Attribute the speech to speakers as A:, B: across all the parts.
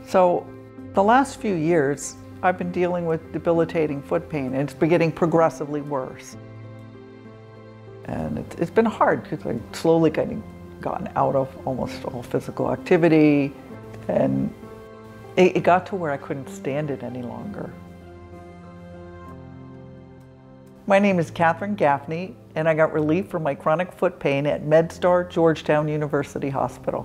A: So the last few years, I've been dealing with debilitating foot pain, and it's been getting progressively worse. And it's been hard because I've slowly gotten out of almost all physical activity, and it got to where I couldn't stand it any longer. My name is Katherine Gaffney, and I got relief from my chronic foot pain at MedStar Georgetown University Hospital.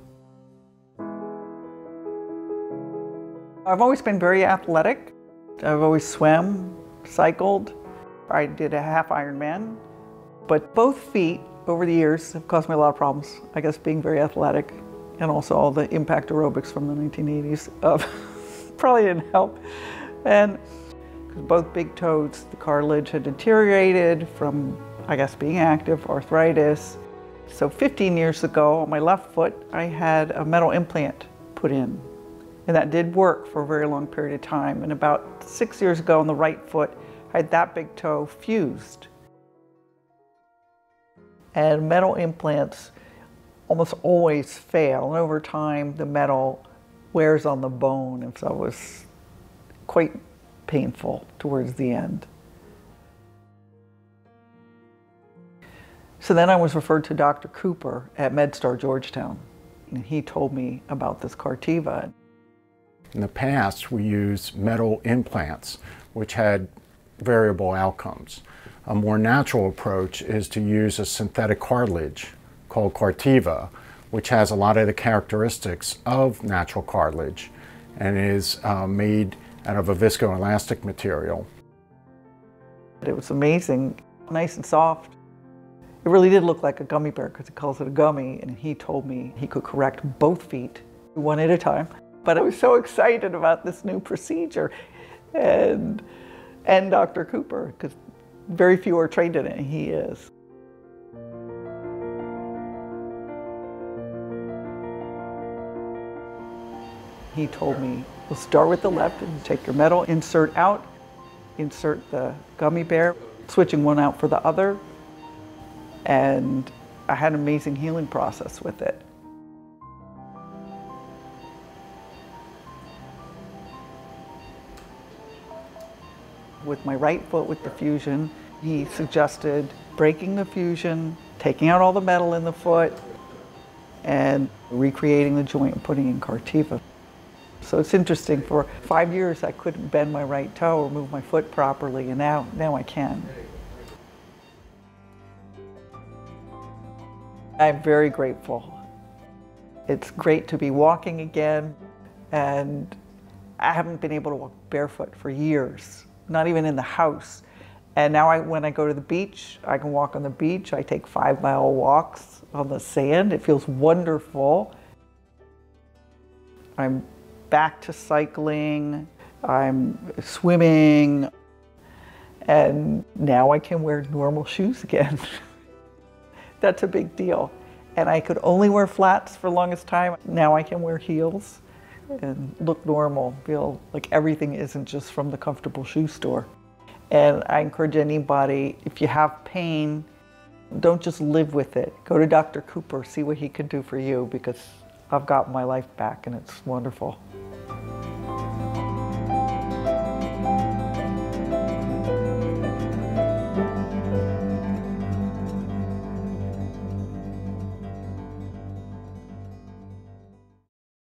A: I've always been very athletic. I've always swam, cycled. I did a half Ironman. But both feet, over the years, have caused me a lot of problems. I guess being very athletic and also all the impact aerobics from the 1980s probably didn't help. And both big toes, the cartilage had deteriorated from, I guess, being active, arthritis. So 15 years ago, on my left foot, I had a metal implant put in. And that did work for a very long period of time. And about 6 years ago on the right foot, I had that big toe fused. And metal implants almost always fail. And over time, the metal wears on the bone. And so it was quite painful towards the end. So then I was referred to Dr. Cooper at MedStar Georgetown. And he told me about this Cartiva.
B: In the past, we used metal implants, which had variable outcomes. A more natural approach is to use a synthetic cartilage called Cartiva, which has a lot of the characteristics of natural cartilage and is made out of a viscoelastic material.
A: It was amazing, nice and soft. It really did look like a gummy bear because he calls it a gummy, and he told me he could correct both feet one at a time. But I was so excited about this new procedure and Dr. Cooper, because very few are trained in it, and he is. He told me, we'll start with the left and take your metal insert out, insert the gummy bear, switching one out for the other, and I had an amazing healing process with it. With my right foot with the fusion, he suggested breaking the fusion, taking out all the metal in the foot, and recreating the joint and putting in Cartiva. So it's interesting, for 5 years I couldn't bend my right toe or move my foot properly, and now I can. I'm very grateful. It's great to be walking again, and I haven't been able to walk barefoot for years. Not even in the house. And now when I go to the beach, I can walk on the beach. I take 5-mile walks on the sand. It feels wonderful. I'm back to cycling. I'm swimming. And now I can wear normal shoes again. That's a big deal. And I could only wear flats for the longest time. Now I can wear heels and look normal, feel like everything isn't just from the comfortable shoe store. And I encourage anybody, if you have pain, don't just live with it. Go to Dr. Cooper, see what he can do for you, because I've got my life back and it's wonderful.